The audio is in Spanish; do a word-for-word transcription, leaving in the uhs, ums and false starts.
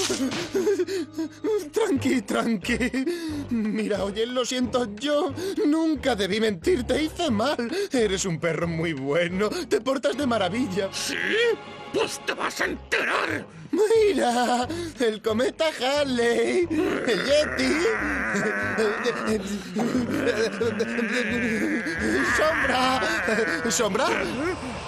Tranqui, tranqui. Mira, oye, lo siento, yo nunca debí mentirte, hice mal. Eres un perro muy bueno, te portas de maravilla. ¿Sí? Pues te vas a enterar. Mira, el cometa Halley, el Yeti, Sombra, Sombra.